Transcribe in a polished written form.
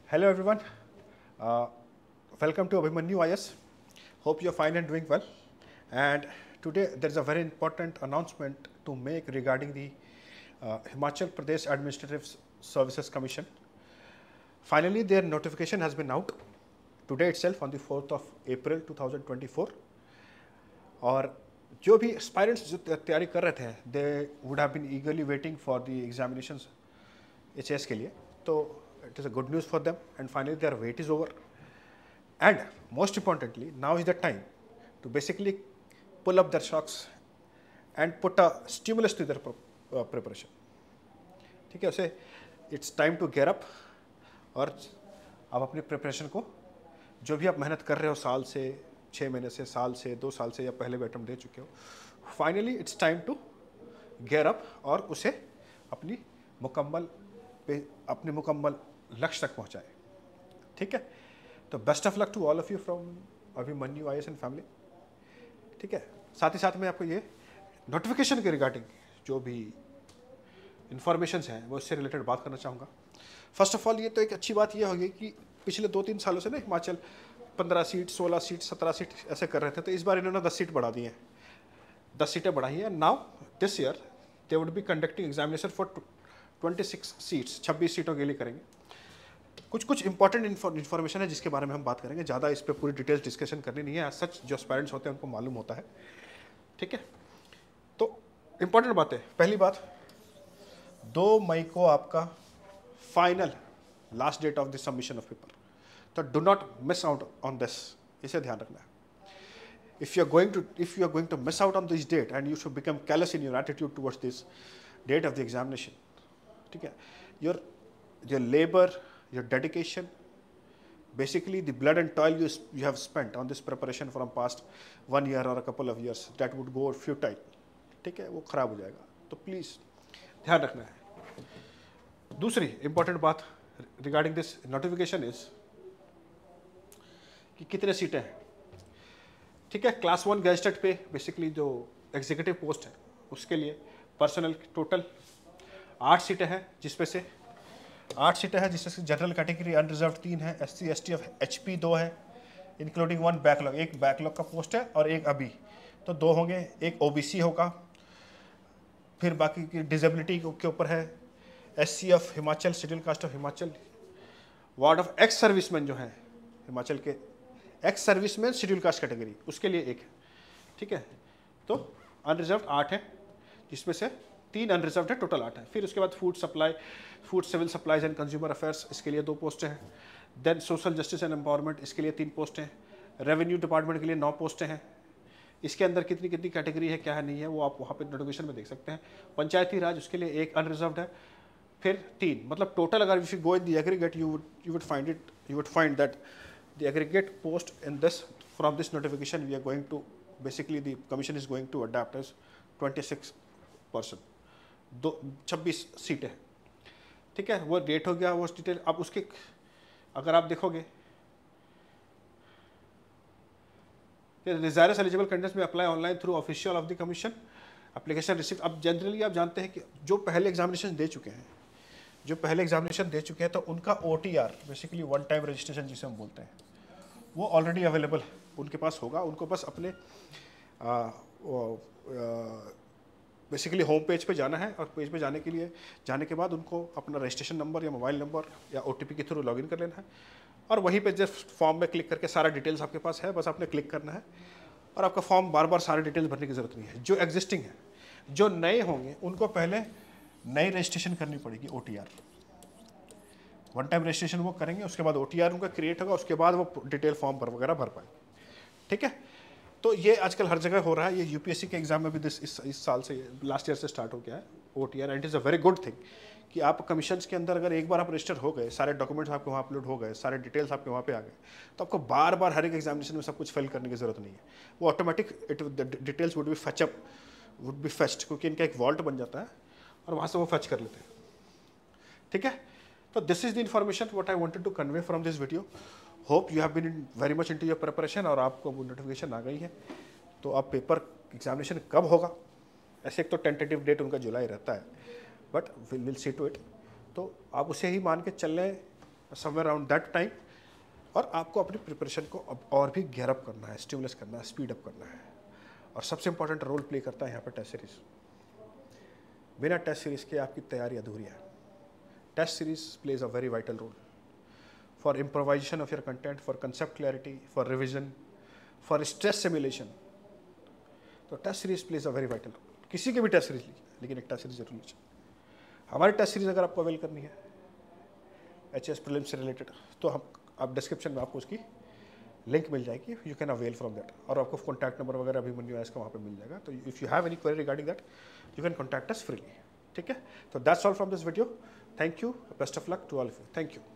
Hello everyone, uh, welcome to Abhimanyu IS. Hope you're fine and doing well. And today there's a very important announcement to make regarding the Himachal Pradesh Administrative Services Commission. Finally, their notification has been out today itself on the 4th of April 2024. और जो भी aspirants जो तैयारी कर रहे थे they would have been eagerly waiting for the examinations HAS के लिए, तो it is a good news for them and finally their wait is over. And most importantly, now is the time to basically pull up their socks and put a stimulus to their preparation. ठीक है, उसे it's time to gear up और आप अपनी preparation को जो भी आप मेहनत कर रहे हो साल से, 6 महीने से, साल से, 2 साल से या पहले भी अटेम्प्ट दे चुके हो, finally it's time to gear up और उसे अपने मुकम्मल लक्ष्य तक पहुंचाए. ठीक है, तो best of luck to all of you from Abhimanyu IS and family. ठीक है, साथ ही साथ मैं आपको ये नोटिफिकेशन के रिगार्डिंग जो भी इंफॉर्मेशन हैं वो इससे रिलेटेड बात करना चाहूँगा. फर्स्ट ऑफ ऑल, ये तो एक अच्छी बात ये होगी कि पिछले 2-3 सालों से ना हिमाचल 15 सीट, 16 सीट, 17 सीट ऐसे कर रहे थे, तो इस बार इन्होंने 10 सीट बढ़ा दी हैं, 10 सीटें बढ़ाई हैं. Now this year they would be conducting examination for 26 seats, 26 सीटों के लिए करेंगे. कुछ इंपॉर्टेंट इन्फॉर्मेशन है जिसके बारे में हम बात करेंगे. ज़्यादा इस पर पूरी डिटेल्स डिस्कशन करनी नहीं है, सच जो पेरेंट्स होते हैं उनको मालूम होता है. ठीक है, तो इंपॉर्टेंट बात है. पहली बात, 2 मई को आपका final last date of the submission of paper, तो do not miss out on this, इसे ध्यान रखना है. if you are going to miss out on this date and you should become callous in your attitude towards this date of the examination, ठीक है, your labor, your dedication, basically the blood and toil you have spent on this preparation from past 1 year or a couple of years, that would go futile. ठीक है, वो खराब हो जाएगा, तो please ध्यान रखना है. दूसरी इंपॉर्टेंट बात रिगार्डिंग दिस नोटिफिकेशन इज कि कितने सीटें हैं. ठीक है, क्लास 1 गैजेटेड पे बेसिकली जो एग्जीक्यूटिव पोस्ट है उसके लिए पर्सनल टोटल 8 सीटें हैं, जिसमें से 8 सीटें हैं जिसमें से जनरल कैटेगरी अनरिजर्व 3 है, SC ST ऑफ HP 2 है, इंक्लूडिंग 1 बैकलॉग, एक बैकलॉग का पोस्ट है और एक अभी, तो 2 होंगे. एक OBC होगा, फिर बाकी की डिजेबिलिटी के ऊपर है SC of Himachal, schedule caste of Himachal, ward of ex serviceman जो है हिमाचल के, ex serviceman schedule caste category, उसके लिए एक है. ठीक है, तो अनरिजर्व 8 है, जिसमें से 3 अनरिजर्व है, टोटल 8 है. फिर उसके बाद food civil supplies and consumer affairs, इसके लिए 2 पोस्टें हैं. Then social justice and empowerment, इसके लिए 3 पोस्टें हैं. रेवेन्यू डिपार्टमेंट के लिए 9 पोस्टें हैं. इसके अंदर कितनी कितनी कैटेगरी है, क्या है, नहीं है, वो आप वहाँ पे नोटिफिकेशन में देख सकते हैं. पंचायती राज, उसके लिए 1 अनरिजर्व है, फिर 3, मतलब टोटल अगर if you go in the aggregate you would find that the aggregate post in this, from this notification we are going to, basically the commission is going to adapt as 26%, 26 सीटें. ठीक है, वो date हो गया, वो detail. अब उसके अगर आप देखोगे डिजायरस एलिजिबल कैंडिडेट्स में apply online through official of the commission application receive. अब जनरली आप जानते हैं कि जो पहले एग्जामिनेशन दे चुके हैं, तो उनका OTR basically one time registration जिसे हम बोलते हैं, वो ऑलरेडी अवेलेबल उनके पास होगा. उनको बस अपने बेसिकली होम पेज पे जाना है, और पेज पे जाने के बाद उनको अपना रजिस्ट्रेशन नंबर या मोबाइल नंबर या OTP के थ्रू लॉगिन कर लेना है, और वहीं पे जस्ट फॉर्म में क्लिक करके सारा डिटेल्स आपके पास है, बस आपने क्लिक करना है, और आपका फॉर्म बार बार सारे डिटेल्स भरने की ज़रूरत नहीं है. जो एग्जिस्टिंग है, जो नए होंगे उनको पहले नई रजिस्ट्रेशन करनी पड़ेगी, OTR वन टाइम रजिस्ट्रेशन वो करेंगे, उसके बाद OTR उनका क्रिएट होगा, उसके बाद वो डिटेल फॉर्म वगैरह भर पाएंगे. ठीक है, तो ये आजकल हर जगह हो रहा है. ये UPSC के एग्जाम में भी इस साल से, लास्ट ईयर से स्टार्ट हो गया है OTR, and it is a very good thing कि आप कमीशंस के अंदर अगर एक बार आप रजिस्टर हो गए, सारे डॉक्यूमेंट्स आपके वहाँ अपलोड हो गए, सारे डिटेल्स आपके वहाँ पे आ गए, तो आपको बार बार हर एक एग्जामिनेशन में सब कुछ फिल करने की ज़रूरत नहीं है. वो automatic details would be fetched, क्योंकि इनका एक वॉल्ट बन जाता है और वहाँ से वो फेच कर लेते हैं. ठीक है, तो this is the information what I wanted to convey from this video. Hope you have been very much into your preparation, और आपको वो नोटिफिकेशन आ गई है. तो अब पेपर एग्जामिनेशन कब होगा, ऐसे एक तो टेंटेटिव डेट उनका जुलाई रहता है, but will see to it. तो आप उसे ही मान के चल लें, समवेयर अराउंड दैट टाइम, और आपको अपनी प्रिपरेशन को अब और भी गेयर अप करना है, स्टिमुलस करना है, स्पीड अप करना है। और सबसे इंपॉर्टेंट रोल प्ले करता है यहाँ पर टेस्ट सीरीज। बिना टेस्ट सीरीज के आपकी तैयारी अधूरी है। Test series plays a very vital role for improvisation of your content, for concept clarity, for revision, for stress simulation. तो test series plays a very vital role. किसी की भी टेस्ट सीरीज लीजिए, लेकिन एक टेस्ट सीरीज जरूर लीजिए। हमारी टेस्ट सीरीज अगर आपको अवेल करनी है HS प्रीलिम्स से रिलेटेड, तो हम आप डिस्क्रिप्शन में आपको उसकी लिंक मिल जाएगी, you can avail from that. और आपको कॉन्टैक्ट नंबर वगैरह अभिमन्यु आईएएस का वहाँ पे मिल जाएगा। तो if you have any query regarding that, you can contact us freely. ठीक है, तो that's all from this video. Thank you, best of luck to all of you. Thank you.